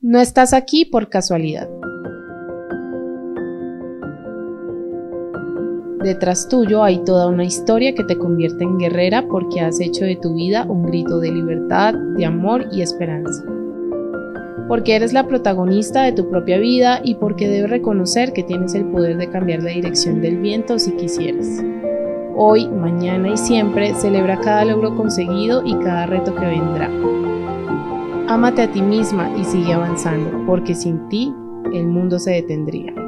No estás aquí por casualidad. Detrás tuyo hay toda una historia que te convierte en guerrera porque has hecho de tu vida un grito de libertad, de amor y esperanza. Porque eres la protagonista de tu propia vida y porque debes reconocer que tienes el poder de cambiar la dirección del viento si quisieras. Hoy, mañana y siempre celebra cada logro conseguido y cada reto que vendrá. Ámate a ti misma y sigue avanzando, porque sin ti el mundo se detendría.